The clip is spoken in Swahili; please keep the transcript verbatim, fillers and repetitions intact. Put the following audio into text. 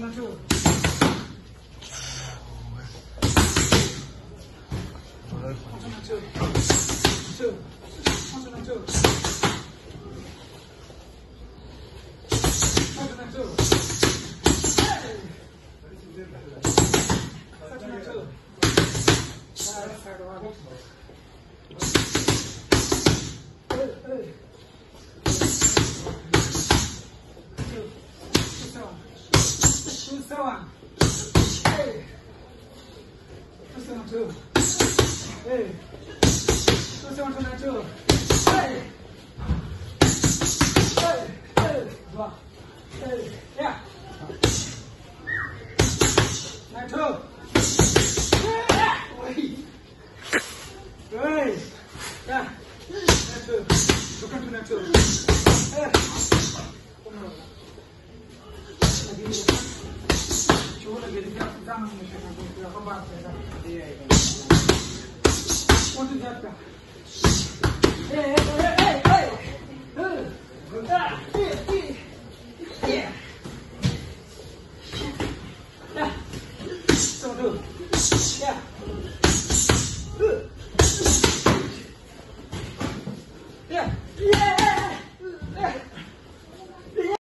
and two. One and two. Two. One and two. One and two. Hey. One and two. Side, side one. Hey, hey. Two seven. Hey. Two seven two. Hey. Two seven two nine two. Hey. Hey. Hey. One. Hey. Yeah. Nine two. Yeah. Wait. Good. Yeah. Nine two. Look into nine two. Hey. Come on. Coba lagi di dalam tangan ni kita kita kembang kita. Dia. Untuk jatuh. Eh eh.